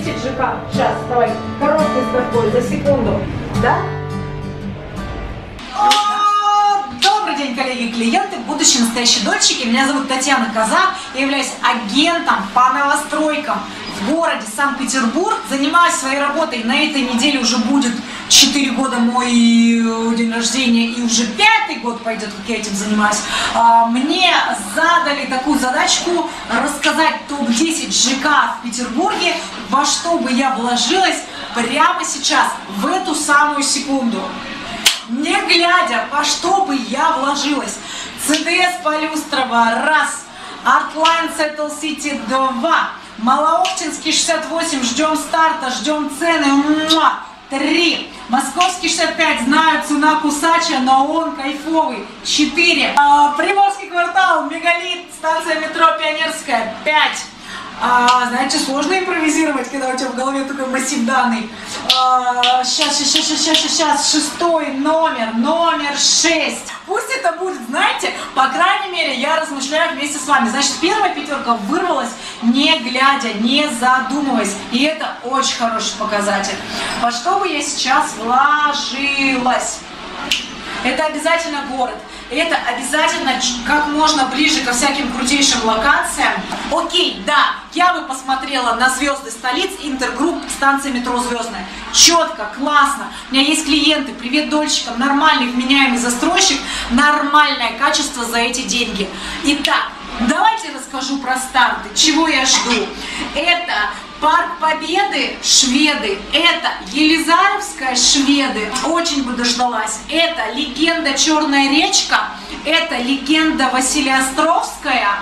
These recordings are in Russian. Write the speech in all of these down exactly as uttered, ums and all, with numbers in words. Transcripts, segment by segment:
десять ЖК. Сейчас, давай, короткой строкой, за секунду. Да? Добрый день, коллеги, клиенты, будущие настоящие дольщики. Меня зовут Татьяна Коза. Я являюсь агентом по новостройкам в городе Санкт-Петербург. Занимаюсь своей работой. На этой неделе уже будет четыре года мой день рождения, и уже пятый год пойдет, как я этим занимаюсь. Мне задали такую задачку рассказать топ десять ЖК в Петербурге, во что бы я вложилась прямо сейчас, в эту самую секунду. Не глядя, во что бы я вложилась. ЦДС Полюстрова раз, Artline Settle City два, Малооптинский шестьдесят восемь, ждем старта, ждем цены, муа, три, Московский шестьдесят пять, знаю, цена кусача, но он кайфовый, четыре, а, Приморский квартал, Мегалит, станция метро Пионерская, пять. А, знаете, сложно импровизировать, когда у тебя в голове такой массив данных. А, сейчас, сейчас, сейчас, сейчас, сейчас, шестой номер, номер шесть. Пусть это будет, знаете, по крайней мере, я размышляю вместе с вами. Значит, первая пятерка вырвалась, не глядя, не задумываясь. И это очень хороший показатель. Во что бы я сейчас вложилась? Это обязательно город. Это обязательно как можно ближе ко всяким крутейшим локациям. Окей, да, я бы посмотрела на звезды столиц, Интергрупп, станция метро Звездная. Четко, классно. У меня есть клиенты, привет дольщикам, нормальный, вменяемый застройщик, нормальное качество за эти деньги. Итак, давайте расскажу про старты, чего я жду. Это Парк Победы, шведы, это Елизаровская, шведы, очень бы дождалась, это легенда Черная речка, это легенда Василиостровская,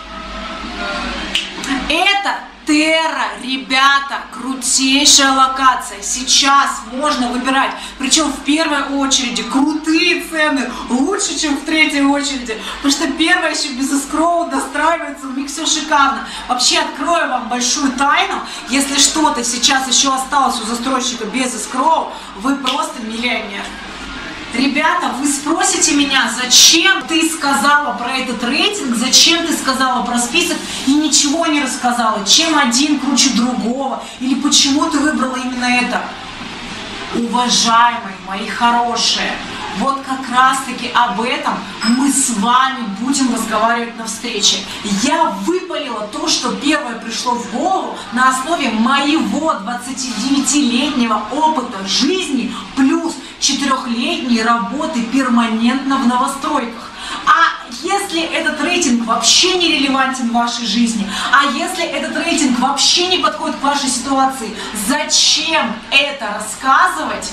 это Терра, ребята, крутейшая локация, сейчас можно выбирать, причем в первой очереди крутые цены, лучше, чем в третьей очереди, потому что первая еще без эскроу достраивается, у них все шикарно. Вообще открою вам большую тайну, если что-то сейчас еще осталось у застройщика без эскроу, вы просто миллионер. Ребята, вы спросите меня, зачем ты сказала про этот рейтинг, зачем ты сказала про список и ничего не рассказала, чем один круче другого, или почему ты выбрала именно это. Уважаемые мои хорошие, вот как раз таки об этом мы с вами будем разговаривать на встрече. Я выпалила то, что первое пришло в голову на основе моего двадцатидевятилетнего опыта жизни плюс четырехлетней работы перманентно в новостройках. А если этот рейтинг вообще не релевантен в вашей жизни, а если этот рейтинг вообще не подходит к вашей ситуации, зачем это рассказывать?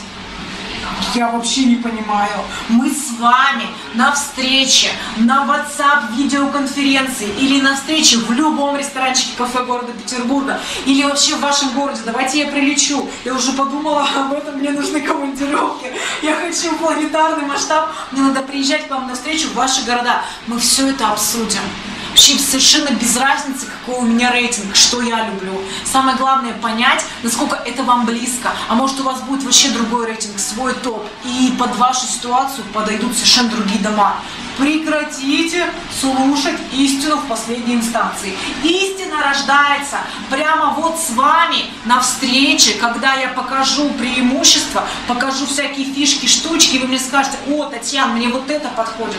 Я вообще не понимаю. Мы с вами на встрече, на WhatsApp видеоконференции или на встрече в любом ресторанчике, кафе города Петербурга или вообще в вашем городе. Давайте я прилечу. Я уже подумала об этом, мне нужны командировки. Я хочу планетарный масштаб. Мне надо приезжать к вам на встречу в ваши города. Мы все это обсудим. Вообще совершенно без разницы, какой у меня рейтинг, что я люблю. Самое главное понять, насколько это вам близко. А может у вас будет вообще другой рейтинг, свой топ. И под вашу ситуацию подойдут совершенно другие дома. Прекратите слушать истину в последней инстанции. Истина рождается прямо вот с вами на встрече, когда я покажу преимущества, покажу всякие фишки, штучки, и вы мне скажете: о, Татьяна, мне вот это подходит.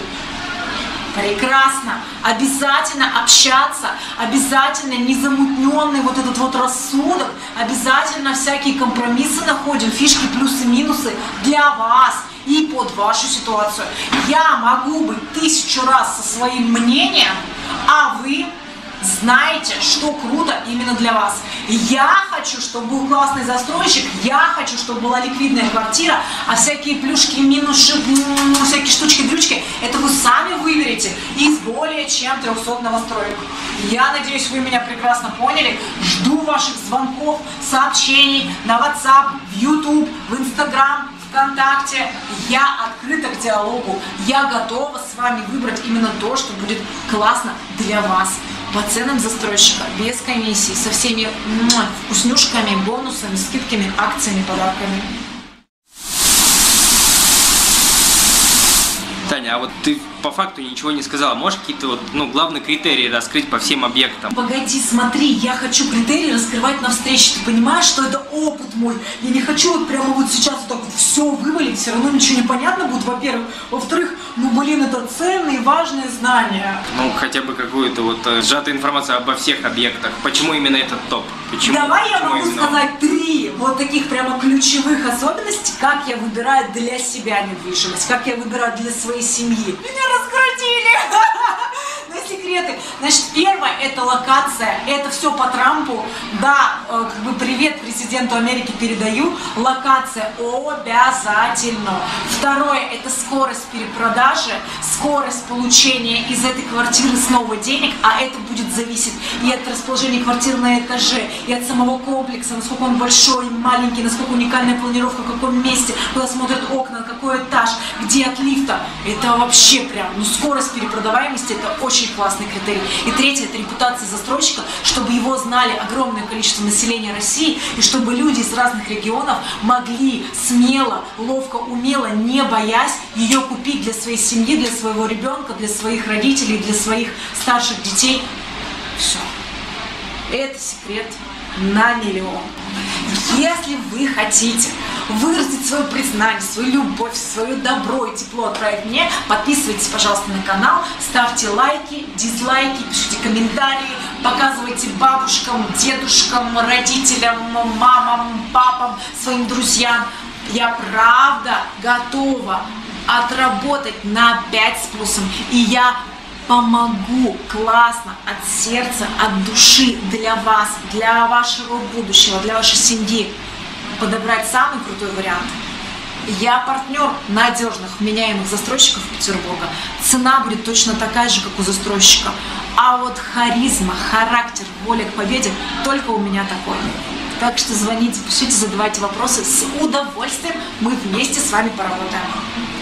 Прекрасно. Обязательно общаться, обязательно незамутненный вот этот вот рассудок, обязательно всякие компромиссы находим, фишки, плюсы, минусы для вас и под вашу ситуацию. Я могу быть тысячу раз со своим мнением, а вы знаете, что круто именно для вас. Я хочу, чтобы был классный застройщик, я хочу, чтобы была ликвидная квартира, а всякие плюшки, минусы, всякие штучки-дрючки, это вы сами выберете из более чем трёхсот новостроек. Я надеюсь, вы меня прекрасно поняли. Жду ваших звонков, сообщений на WhatsApp, в YouTube, в Instagram, ВКонтакте. Я открыта к диалогу. Я готова с вами выбрать именно то, что будет классно для вас. По ценам застройщика, без комиссии, со всеми вкуснюшками, бонусами, скидками, акциями, подарками. Тань, Таня, а вот ты по факту ничего не сказала. Можешь какие-то вот, ну, главные критерии раскрыть по всем объектам? Погоди, смотри, я хочу критерии раскрывать на встрече. Ты понимаешь, что это опыт мой? Я не хочу вот прямо вот сейчас вот так вот все вывалить, все равно ничего не понятно будет, во-первых. Во-вторых, ну, блин, это ценные, важные знания. Ну, хотя бы какую-то вот э, сжатую информацию обо всех объектах. Почему именно этот топ? Почему? Давай я Почему могу именно? сказать три вот таких прямо ключевых особенностей, как я выбираю для себя недвижимость, как я выбираю для своей семьи. Меня раскрутили! Но секреты. Значит, первое – это локация. Это все по Трампу. Да, э, как бы привет президенту Америки передаю. Локация обязательно. Второе – это скорость перепродажи, скорость получения из этой квартиры снова денег, а это будет зависеть и от расположения квартиры на этаже, и от самого комплекса, насколько он большой, маленький, насколько уникальная планировка, в каком месте, куда смотрят окна, какой этаж, где от лифта. Это вообще прям, ну, скорость перепродаваемости – это очень классный критерий. И третье – это репутация застройщика, чтобы его знали огромное количество населения России, и чтобы люди из разных регионов могли смело, ловко, умело, не боясь, ее купить для своей семьи, для своего ребенка, для своих родителей, для своих старших детей. Все. Это секрет на миллион. Если вы хотите выразить свое признание, свою любовь, свое добро и тепло отправить мне, подписывайтесь, пожалуйста, на канал, ставьте лайки, дизлайки, пишите комментарии, показывайте бабушкам, дедушкам, родителям, мамам, папам, своим друзьям. Я правда готова отработать на пять с плюсом, и я помогу классно, от сердца, от души, для вас, для вашего будущего, для вашей семьи подобрать самый крутой вариант. Я партнер надежных, вменяемых застройщиков Петербурга. Цена будет точно такая же, как у застройщика. А вот харизма, характер, воля к победе только у меня такой. Так что звоните, пишите, задавайте вопросы. С удовольствием мы вместе с вами поработаем.